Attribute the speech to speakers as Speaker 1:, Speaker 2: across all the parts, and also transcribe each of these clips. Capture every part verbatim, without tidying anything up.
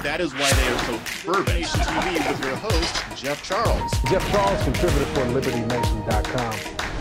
Speaker 1: That is why they are so fervent. T V with your host, Jeff Charles.
Speaker 2: Jeff Charles, contributor for Liberty Nation dot com.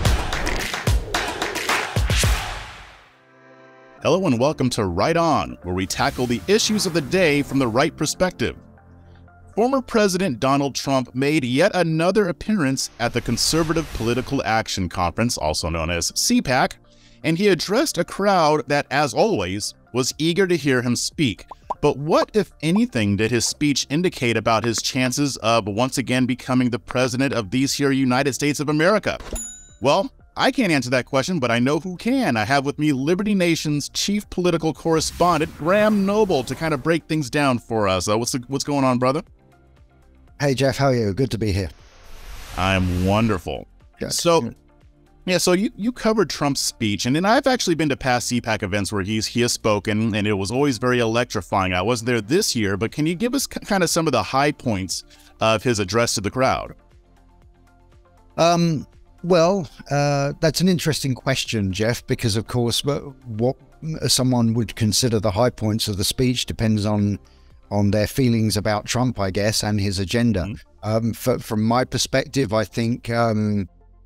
Speaker 1: Hello and welcome to Right On, where we tackle the issues of the day from the right perspective. Former President Donald Trump made yet another appearance at the Conservative Political Action Conference, also known as C PAC, and he addressed a crowd that, as always, was eager to hear him speak. But what, if anything, did his speech indicate about his chances of once again becoming the president of these here United States of America? Well, I can't answer that question, but I know who can. I have with me Liberty Nation's chief political correspondent, Graham Noble, to kind of break things down for us. Uh, what's, the, what's going on, brother?
Speaker 3: Hey, Jeff, how are you? Good to be here.
Speaker 1: I'm wonderful.
Speaker 3: Good.
Speaker 1: So, yeah, so you, you covered Trump's speech, and then I've actually been to past C PAC events where he's he has spoken, and it was always very electrifying. I wasn't there this year, but can you give us kind of some of the high points of his address to the crowd?
Speaker 3: Um, well, uh, that's an interesting question, Jeff, because, of course, what someone would consider the high points of the speech depends on on their feelings about Trump, I guess, and his agenda. Mm-hmm. Um, for, from my perspective, I think, um,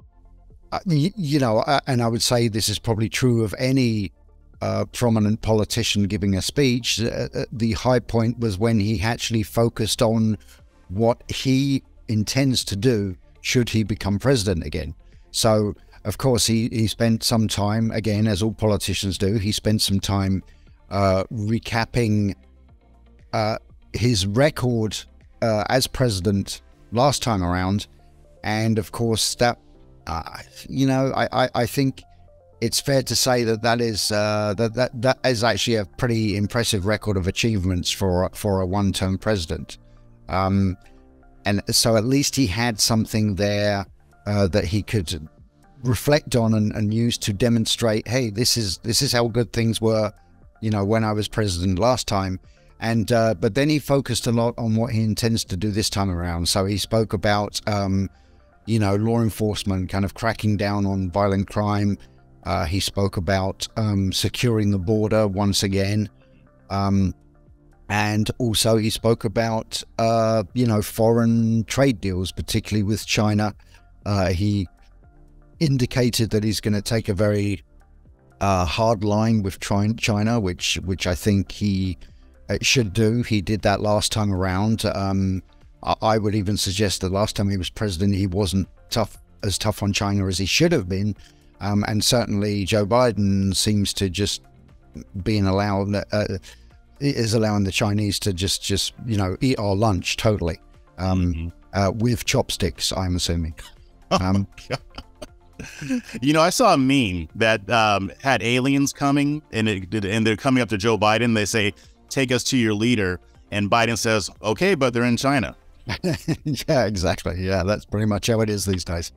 Speaker 3: you, you know, and I would say this is probably true of any uh, prominent politician giving a speech, uh, the high point was when he actually focused on what he intends to do should he become president again. So, of course, he, he spent some time, again, as all politicians do, he spent some time uh, recapping Uh, his record uh, as president last time around, and of course that uh, you know I, I, I think it's fair to say that that is uh, that that that is actually a pretty impressive record of achievements for for a one-term president, um, and so at least he had something there uh, that he could reflect on and, and use to demonstrate, hey, this is this is how good things were, you know, when I was president last time. And uh, but then he focused a lot on what he intends to do this time around. So he spoke about, um, you know, law enforcement kind of cracking down on violent crime. Uh, he spoke about um, securing the border once again. Um, and also he spoke about, uh, you know, foreign trade deals, particularly with China. Uh, he indicated that he's going to take a very uh, hard line with China, which, which I think he... It should do. He did that last time around. Um, I would even suggest that last time he was president, he wasn't tough as tough on China as he should have been. Um, and certainly Joe Biden seems to just being allowed, uh, is allowing the Chinese to just, just you know, eat our lunch totally um, mm-hmm. uh, with chopsticks, I'm assuming. Um,
Speaker 1: oh, you know, I saw a meme that um, had aliens coming, and, it, and they're coming up to Joe Biden. They say, take us to your leader, and Biden says, okay, but they're in China.
Speaker 3: Yeah, exactly. Yeah, that's pretty much how it is these days.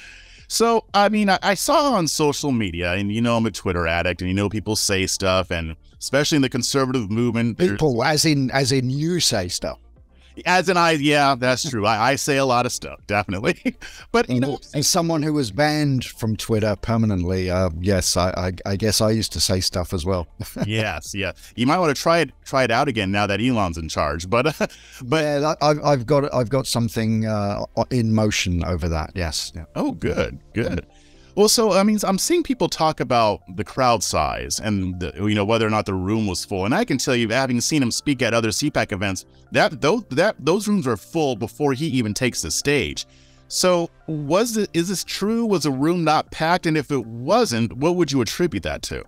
Speaker 1: So, I mean, I, I saw on social media, and you know I'm a Twitter addict, and you know people say stuff, and especially in the conservative movement.
Speaker 3: People, as in, as in you say stuff.
Speaker 1: As in I, yeah, that's true. I, I say a lot of stuff, definitely. But, you know.
Speaker 3: As someone who was banned from Twitter permanently, uh, yes, I, I, I guess I used to say stuff as well.
Speaker 1: Yes, yeah. You might want to try it, try it out again now that Elon's in charge. But, uh, but
Speaker 3: yeah, I've, I've got, I've got something uh, in motion over that. Yes. Yeah.
Speaker 1: Oh, good, good. Well, so, I mean, I'm seeing people talk about the crowd size and, the, you know, whether or not the room was full. And I can tell you, having seen him speak at other C PAC events, that those, that, those rooms are full before he even takes the stage. So was it, is this true? Was the room not packed? And if it wasn't, what would you attribute that to?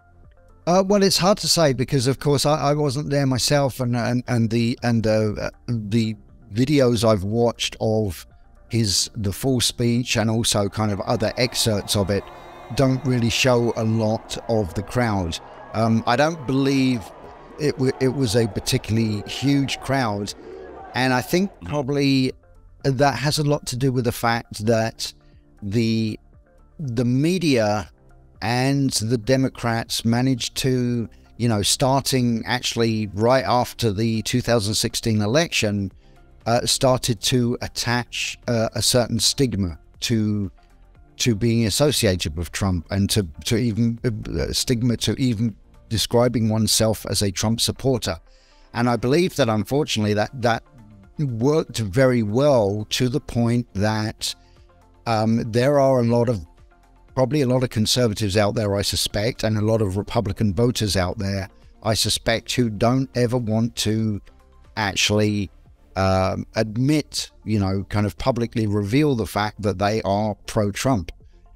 Speaker 3: Uh, well, it's hard to say because, of course, I, I wasn't there myself. And, and, and the, and uh, the videos I've watched of his the full speech and also kind of other excerpts of it don't really show a lot of the crowd. Um, I don't believe it, w it was a particularly huge crowd, and I think probably that has a lot to do with the fact that the the media and the Democrats managed to, you know, starting actually right after the two thousand sixteen election, Uh, started to attach uh, a certain stigma to to being associated with Trump, and to to even uh, stigma to even describing oneself as a Trump supporter. And I believe that unfortunately that that worked very well to the point that um, there are a lot of, probably a lot of conservatives out there, I suspect, and a lot of Republican voters out there, I suspect, who don't ever want to actually um, admit, you know, kind of publicly reveal the fact that they are pro-Trump.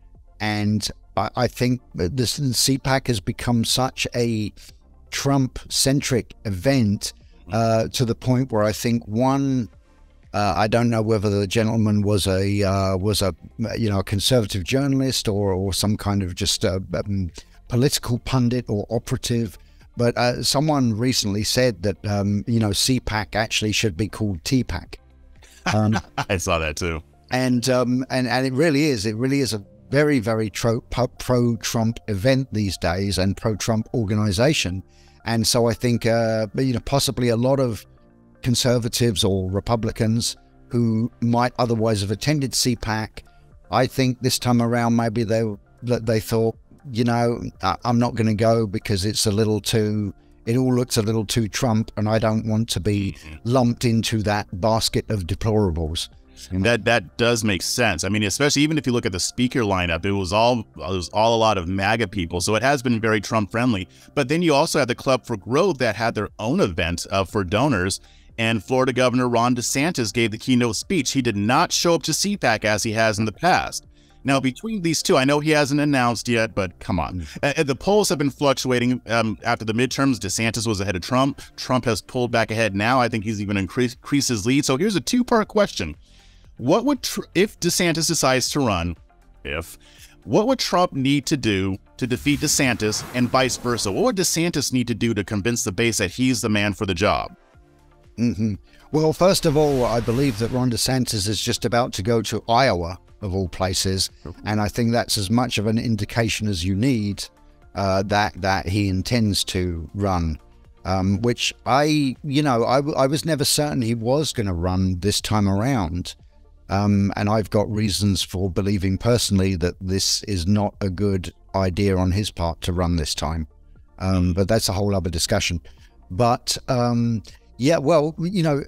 Speaker 3: And I, I think this C PAC has become such a Trump-centric event uh, to the point where I think one, uh, I don't know whether the gentleman was a uh, was a you know a conservative journalist or or some kind of just a um, political pundit or operative, but uh, someone recently said that um, you know C PAC actually should be called T PAC. Um,
Speaker 1: I saw that too,
Speaker 3: and um, and and it really is. It really is a very very pro-Trump event these days and pro-Trump organization. And so I think, uh, you know, possibly a lot of conservatives or Republicans who might otherwise have attended C PAC, I think this time around maybe they they thought, you know, I'm not going to go because it's a little too, it all looks a little too Trump, and I don't want to be lumped into that basket of deplorables.
Speaker 1: That that does make sense. I mean, especially even if you look at the speaker lineup, it was all it was all a lot of MAGA people, so it has been very Trump friendly. But then you also had the Club for Growth that had their own event uh, for donors, and Florida Governor Ron DeSantis gave the keynote speech. He did not show up to C PAC as he has in the past. Now, between these two, I know he hasn't announced yet, but come on. Uh, the polls have been fluctuating. Um, after the midterms, DeSantis was ahead of Trump. Trump has pulled back ahead now. I think he's even increased, increased his lead. So here's a two-part question. What would, tr if DeSantis decides to run, if, what would Trump need to do to defeat DeSantis and vice versa? What would DeSantis need to do to convince the base that he's the man for the job?
Speaker 3: Mm-hmm. Well, first of all, I believe that Ron DeSantis is just about to go to Iowa, of all places, and I think that's as much of an indication as you need uh, that that he intends to run. Um, which I, you know, I, I was never certain he was going to run this time around. Um, and I've got reasons for believing personally that this is not a good idea on his part to run this time. Um, but that's a whole other discussion. But um, yeah, well, you know,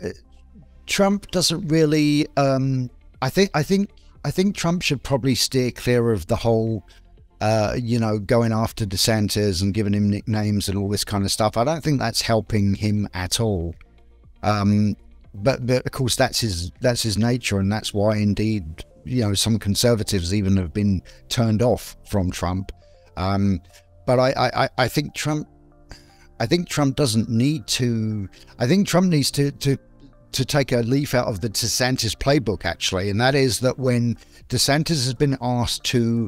Speaker 3: Trump doesn't really. Um, I think. I think. I think Trump should probably steer clear of the whole, uh, you know, going after DeSantis and giving him nicknames and all this kind of stuff. I don't think that's helping him at all. Um, But, but of course, that's his that's his nature, and that's why, indeed, you know, some conservatives even have been turned off from Trump. Um, but I, I, I think Trump, I think Trump doesn't need to. I think Trump needs to to to take a leaf out of the DeSantis playbook, actually, and that is that when DeSantis has been asked to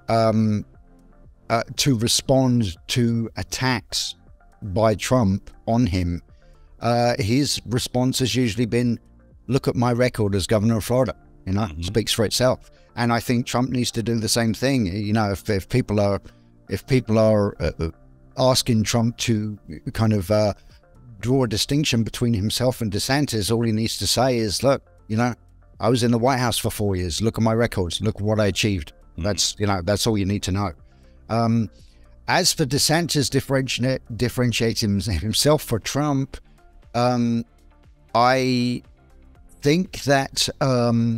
Speaker 3: um, uh, to respond to attacks by Trump on him. Uh, his response has usually been, look at my record as governor of Florida, you know, mm-hmm. speaks for itself. And I think Trump needs to do the same thing. You know, if, if people are, if people are uh, asking Trump to kind of uh, draw a distinction between himself and DeSantis, all he needs to say is, look, you know, I was in the White House for four years. Look at my records. Look what I achieved. Mm-hmm. That's, you know, that's all you need to know. Um, as for DeSantis differentiate, differentiating himself for Trump, Um, I think that um,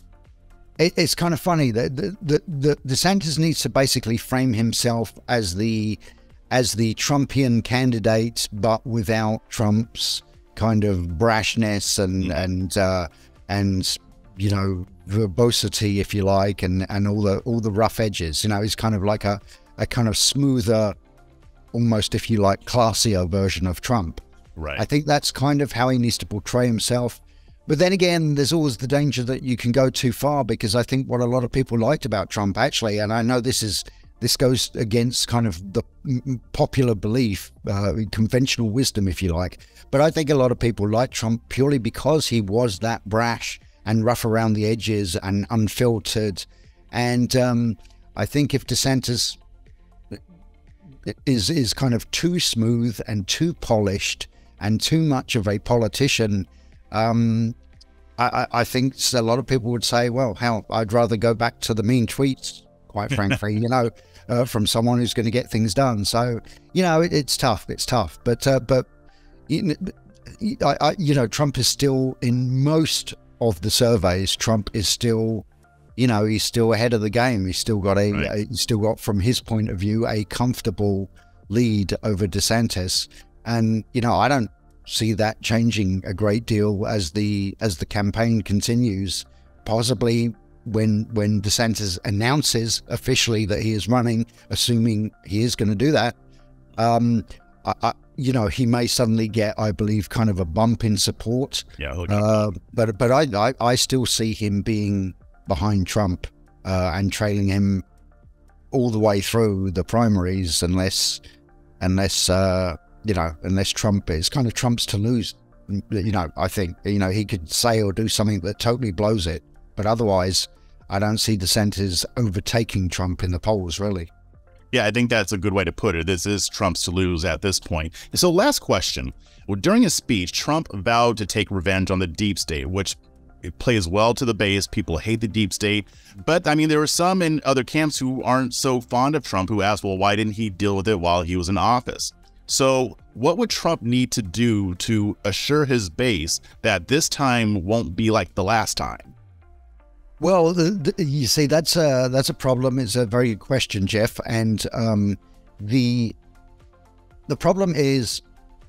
Speaker 3: it, it's kind of funny that the, the, the DeSantis needs to basically frame himself as the as the Trumpian candidate, but without Trump's kind of brashness and and uh, and you know verbosity, if you like, and and all the all the rough edges. You know, he's kind of like a a kind of smoother, almost, if you like, classier version of Trump.
Speaker 1: Right.
Speaker 3: I think that's kind of how he needs to portray himself. But then again, there's always the danger that you can go too far, because I think what a lot of people liked about Trump, actually, and I know this is this goes against kind of the popular belief, uh, conventional wisdom, if you like. But I think a lot of people liked Trump purely because he was that brash and rough around the edges and unfiltered. And um, I think if DeSantis is is kind of too smooth and too polished and too much of a politician, um, I, I think a lot of people would say, well, hell, I'd rather go back to the mean tweets, quite frankly, you know, uh, from someone who's going to get things done. So, you know, it, it's tough. It's tough. But, uh, but you know, I, I, you know, Trump is still, in most of the surveys, Trump is still, you know, he's still ahead of the game. He's still got a,
Speaker 1: right.
Speaker 3: a he's still got, from his point of view, a comfortable lead over DeSantis. And, you know, I don't see that changing a great deal as the as the campaign continues. Possibly when when DeSantis announces officially that he is running, assuming he is going to do that, um, I, I, you know, he may suddenly get, I believe, kind of a bump in support.
Speaker 1: Yeah,
Speaker 3: uh, but but I, I I still see him being behind Trump uh, and trailing him all the way through the primaries, unless unless uh, you know, unless Trump is kind of Trump's to lose. You know, I think, you know, he could say or do something that totally blows it. But otherwise, I don't see DeSantis overtaking Trump in the polls, really.
Speaker 1: Yeah, I think that's a good way to put it. This is Trump's to lose at this point. And so last question. Well, during his speech, Trump vowed to take revenge on the deep state, which it plays well to the base. People hate the deep state. But, I mean, there were some in other camps who aren't so fond of Trump who asked, well, why didn't he deal with it while he was in office? So what would Trump need to do to assure his base that this time won't be like the last time?
Speaker 3: Well, the, the, you see, that's a, that's a problem. It's a very good question, Jeff. And um, the the problem is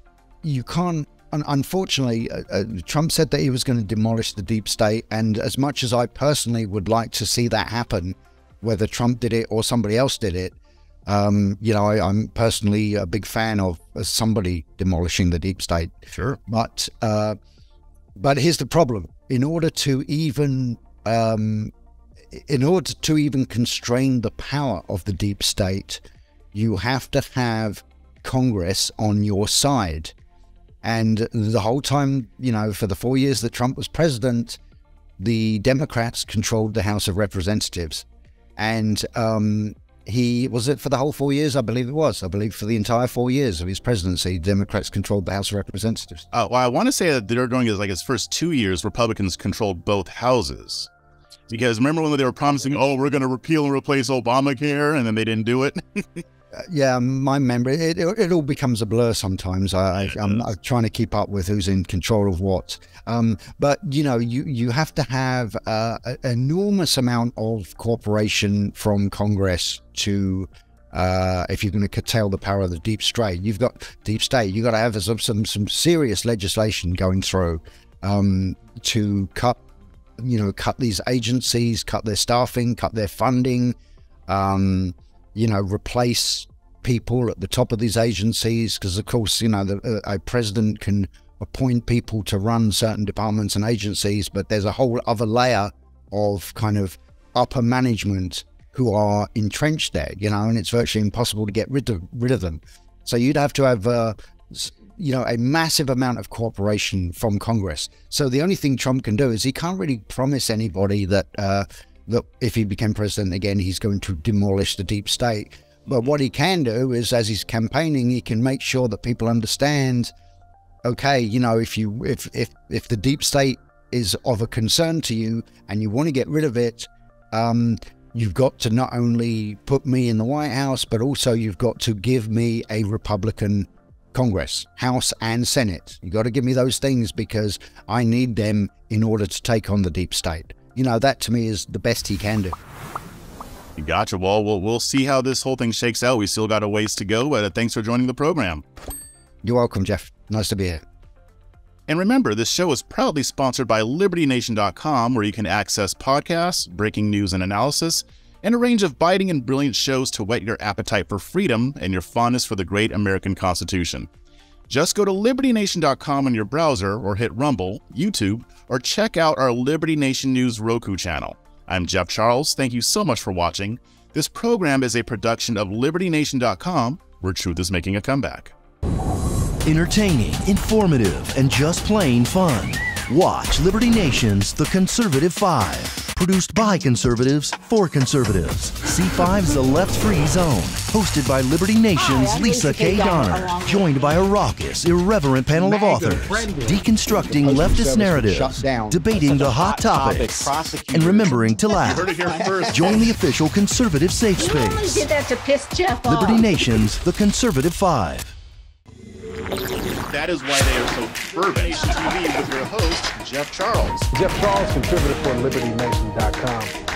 Speaker 3: you can't, unfortunately, uh, uh, Trump said that he was going to demolish the deep state. And as much as I personally would like to see that happen, whether Trump did it or somebody else did it, um, you know, I, I'm personally a big fan of somebody demolishing the deep state.
Speaker 1: Sure.
Speaker 3: But, uh, but here's the problem. In order to even... Um, in order to even constrain the power of the deep state, you have to have Congress on your side. And the whole time, you know, for the four years that Trump was president, the Democrats controlled the House of Representatives. And um, he, was it for the whole four years? I believe it was. I believe for the entire four years of his presidency, Democrats controlled the House of Representatives.
Speaker 1: Uh, well, I want to say that they're during his, like his first two years, Republicans controlled both houses. Because remember when they were promising, oh, we're going to repeal and replace Obamacare, and then they didn't do it?
Speaker 3: uh, yeah, my memory, it, it, it all becomes a blur sometimes. I, I, I'm, I'm trying to keep up with who's in control of what. Um, but, you know, you, you have to have uh, an enormous amount of cooperation from Congress to, uh, if you're going to curtail the power of the deep state. You've got deep state. You've got to have some, some, some serious legislation going through um, to cut you know, cut these agencies, cut their staffing, cut their funding, um, you know, replace people at the top of these agencies. Because, of course, you know, the, a president can appoint people to run certain departments and agencies, but there's a whole other layer of kind of upper management who are entrenched there, you know, and it's virtually impossible to get rid of, rid of them. So you'd have to have... Uh, you know, a massive amount of cooperation from Congress. So the only thing Trump can do is he can't really promise anybody that uh, that if he became president again, he's going to demolish the deep state. But what he can do is, as he's campaigning, he can make sure that people understand, okay, you know, if you if if if the deep state is of a concern to you and you want to get rid of it, um, you've got to not only put me in the White House, but also you've got to give me a Republican Congress, House and Senate. You got to give me those things because I need them in order to take on the deep state. You know, that to me is the best he can do.
Speaker 1: Gotcha. Well, we'll, we'll see how this whole thing shakes out. We still got a ways to go, but uh, thanks for joining the program.
Speaker 3: You're welcome, Jeff. Nice to be here.
Speaker 1: And remember, this show is proudly sponsored by Liberty Nation dot com, where you can access podcasts, breaking news and analysis, and a range of biting and brilliant shows to whet your appetite for freedom and your fondness for the great American Constitution. Just go to Liberty Nation dot com on your browser or hit Rumble, YouTube, or check out our Liberty Nation News Roku channel. I'm Jeff Charles. Thank you so much for watching. This program is a production of Liberty Nation dot com, where truth is making a comeback.
Speaker 4: Entertaining, informative, and just plain fun. Watch Liberty Nation's The Conservative Five, produced by conservatives for conservatives. C five's The Left Free Zone, hosted by Liberty Nation's
Speaker 5: Hi,
Speaker 4: Lisa
Speaker 5: Lisa
Speaker 4: K.
Speaker 5: K.
Speaker 4: Donner,
Speaker 5: Donner,
Speaker 4: joined by a raucous, irreverent panel of authors, deconstructing leftist narratives, debating the hot topics, and remembering to laugh. Join the official conservative safe
Speaker 5: You only
Speaker 4: space.
Speaker 5: did that to piss Jeff off.
Speaker 4: Liberty Nation's The Conservative Five.
Speaker 1: That is why they are so fervent. T V with your host, Jeff Charles.
Speaker 2: Jeff Charles, contributor for Liberty Nation dot com.